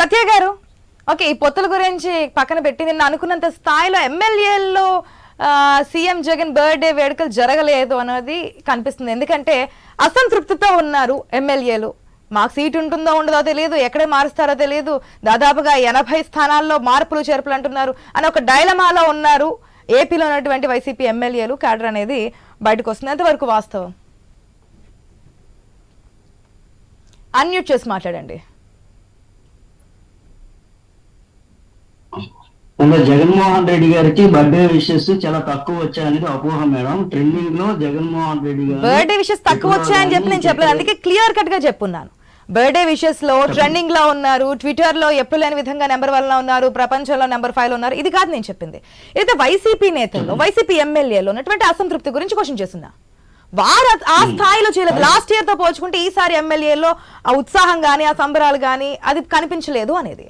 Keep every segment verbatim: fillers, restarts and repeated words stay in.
సత్య గారు ఓకే ఈ పొత్తుల గురించి పక్కన పెట్టి నిన్న అనుకున్నంత స్థాయిలో ఎమ్మెల్యేల్లో సీఎం జగన్ బర్త్డే వేడుకలు జరగలేదు అనేది కనిపిస్తుంది. ఎందుకంటే అసంతృప్తితో ఉన్నారు ఎమ్మెల్యేలు. మాకు సీట్ ఉంటుందో ఉండదో తెలియదు, ఎక్కడే మారుస్తారో తెలియదు, దాదాపుగా ఎనభై స్థానాల్లో మార్పులు చేర్పులు అంటున్నారు అని ఒక డైలమాలో ఉన్నారు ఏపీలో ఉన్నటువంటి వైసీపీ ఎమ్మెల్యేలు. క్యాడర్ అనేది బయటకు వస్తుంది. ఎంతవరకు వాస్తవం? అన్మ్యూట్ చేసి మాట్లాడండి. జగన్మోహన్ రెడ్డి గారికి బర్త్డే విషెస్ చాలా తక్కువ వచ్చాయనేది అపోహ మేడం. ట్రెండింగ్ లో జగన్మోహన్ రెడ్డి గారు బర్త్డే విషెస్ తక్కువ వచ్చాయని చెప్పి నేను చెప్పలేదు, అందుకే క్లియర్ కట్ గా చెప్పున్నాను. బర్త్డే విషెస్ లో ట్రెండింగ్ లో ఉన్నారు, ట్విట్టర్ లో ఎప్పుడు లేని విధంగా నెంబర్ వన్ లో ఉన్నారు, ప్రపంచంలో నెంబర్ ఫైవ్ లో ఉన్నారు. ఇది కాదు నేను చెప్పింది. అయితే వైసీపీ నేతల్లో వైసీపీ ఎమ్మెల్యేలో ఉన్నటువంటి అసంతృప్తి గురించి క్వశ్చన్ చేస్తున్నా. వారు ఆ స్థాయిలో చేయలేదు. లాస్ట్ ఇయర్ తో పోల్చుకుంటే ఈసారి ఎమ్మెల్యేలో ఆ ఉత్సాహం గానీ ఆ సంబరాలు గానీ అది కనిపించలేదు అనేది.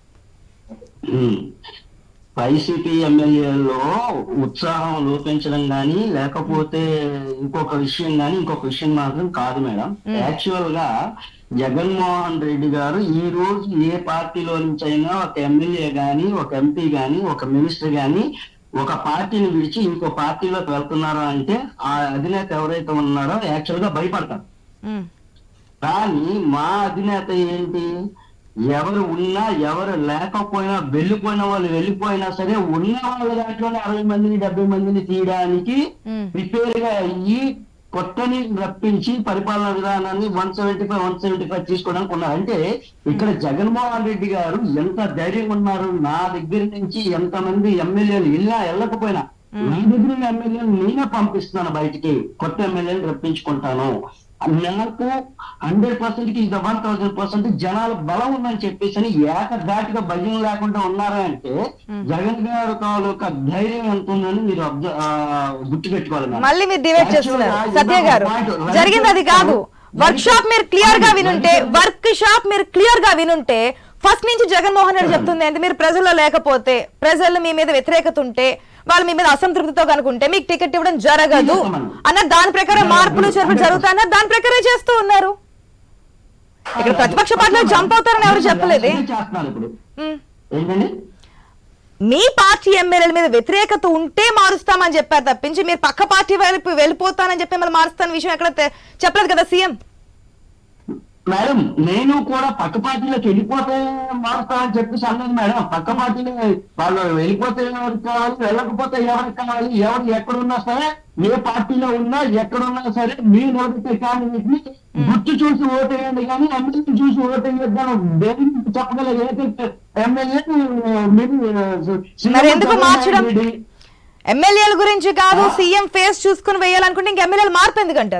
వైసీపీ ఎమ్మెల్యేలో ఉత్సాహం లోపించడం గానీ లేకపోతే ఇంకొక విషయం గానీ ఇంకొక విషయం మాత్రం కాదు మేడం. యాక్చువల్ గా జగన్మోహన్ రెడ్డి గారు ఈ రోజు ఏ పార్టీలో నుంచి అయినా ఒక ఎమ్మెల్యే గాని ఒక ఎంపీ గాని ఒక మినిస్టర్ గాని ఒక పార్టీని విడిచి ఇంకో పార్టీలోకి వెళ్తున్నారా అంటే ఆ అధినేత ఎవరైతే ఉన్నారో యాక్చువల్ గా భయపడతారు. కానీ మా అధినేత ఏంటి, ఎవరు ఉన్నా ఎవరు లేకపోయినా వెళ్ళిపోయిన వాళ్ళు వెళ్ళిపోయినా సరే ఉన్న వాళ్ళ దాంట్లోనే అరవై మందిని డెబ్బై మందిని తీయడానికి ప్రిపేర్ గా అయ్యి కొత్తని రప్పించి పరిపాలన విధానాన్ని one seventy five one seventy five తీసుకోవడానికి ఉన్నారు. అంటే ఇక్కడ జగన్మోహన్ రెడ్డి గారు ఎంత ధైర్యం ఉన్నారు. నా దగ్గర నుంచి ఎంత మంది ఎమ్మెల్యేలు వెళ్ళినా వెళ్ళకపోయినా నా దగ్గర ఎమ్మెల్యేలు నేనే పంపిస్తున్నాను బయటికి, కొత్త ఎమ్మెల్యేలు రప్పించుకుంటాను. నాకు హండ్రెడ్ పర్సెంట్ కి ఇది వన్ థౌసండ్ పర్సెంట్ జనాలు బలం ఉందని చెప్పేసి అని ఏకధాటిగా భయం లేకుండా ఉన్నారా అంటే జగన్ గారు తాలూకా ధైర్యం ఎంత ఉందని మీరు గుర్తు పెట్టుకోవాలి. మళ్ళీ మీరు డివైడ్ చేస్తున్నారు సత్య గారు. జరిగింది అది కాదు. వర్క్ షాప్ మీరు క్లియర్ గా వినుంటే వర్క్ షాప్ మీరు క్లియర్ గా వినుంటే ఫస్ట్ నుంచి జగన్మోహన్ రెడ్డి చెప్తుంది ఏంటి, మీరు ప్రజల్లో లేకపోతే ప్రజలు మీ మీద వ్యతిరేకత ఉంటే వాళ్ళు మీ మీద అసంతృప్తితో కనుకుంటే మీకు టికెట్ ఇవ్వడం జరగదు అన్న దాని ప్రకారం మార్పులు చేర్పులు జరుగుతాయన్న దాని ప్రకారం చేస్తూ ఉన్నారు. ఇక్కడ ప్రతిపక్ష పార్టీలో జంప్ అవుతారని ఎవరు చెప్పలేదు. మీ పార్టీ ఎమ్మెల్యేల మీద వ్యతిరేకత ఉంటే మారుస్తామని చెప్పారు తప్పించి మీరు పక్క పార్టీ వైపు వెళ్ళిపోతానని చెప్పి మిమ్మల్ని మారుస్తాన విషయం ఎక్కడ చెప్పలేదు కదా సీఎం. మేడం నేను కూడా పక్క పార్టీలోకి వెళ్ళిపోతే మారుస్తామని చెప్పేసి అన్నది మేడం. పక్క పార్టీలో వాళ్ళు వెళ్ళిపోతే ఎవరికి కావాలి, వెళ్ళకపోతే ఎవరికి కావాలి, ఎవరు ఎక్కడున్నా సరే ఏ పార్టీలో ఉన్నా ఎక్కడున్నా సరే మీ నోటితే క్యాండిడేట్ ని గుర్తు చూసి ఓటేయండి కానీ ఎమ్మెల్యే చూసి ఓటేయద్దాను చెప్పగల ఏకైతే ఎమ్మెల్యే ఎందుకు మార్చడం. ఎమ్మెల్యేల గురించి కాదు, సీఎం ఫేస్ చూసుకుని వేయాలనుకుంటే ఇంక ఎమ్మెల్యేలు మార్పు ఎందుకంటారు?